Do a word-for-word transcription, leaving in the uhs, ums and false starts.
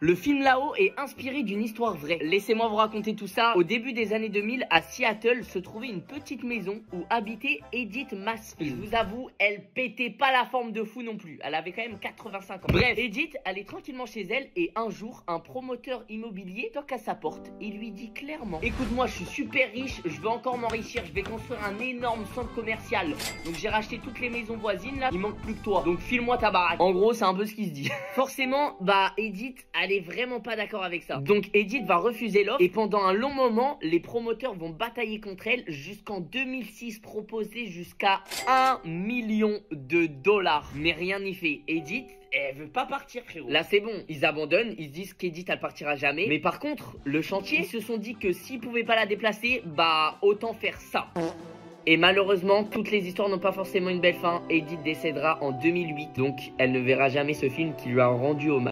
Le film là-haut est inspiré d'une histoire vraie. Laissez-moi vous raconter tout ça. Au début des années deux mille, à Seattle, se trouvait une petite maison où habitait Edith Mansfield. Je vous avoue, elle pétait pas la forme de fou non plus. Elle avait quand même quatre-vingt-cinq ans. Bref, Edith, elle est tranquillement chez elle et un jour, un promoteur immobilier toque à sa porte et lui dit clairement: écoute-moi, je suis super riche, je veux encore m'enrichir, je vais construire un énorme centre commercial. Donc j'ai racheté toutes les maisons voisines là, il manque plus que toi. Donc file-moi ta baraque. En gros, c'est un peu ce qui se dit. Forcément, bah Edith, elle est vraiment pas d'accord avec ça. Donc Edith va refuser l'offre et pendant un long moment, les promoteurs vont batailler contre elle jusqu'en deux mille six, proposer jusqu'à un million de dollars. Mais rien n'y fait. Edith, elle veut pas partir, frérot. Là, c'est bon. Ils abandonnent. Ils se disent qu'Edith, elle partira jamais. Mais par contre, le chantier, ils se sont dit que s'ils pouvaient pas la déplacer, bah, autant faire ça. Et malheureusement, toutes les histoires n'ont pas forcément une belle fin. Edith décédera en deux mille huit. Donc, elle ne verra jamais ce film qui lui a rendu hommage.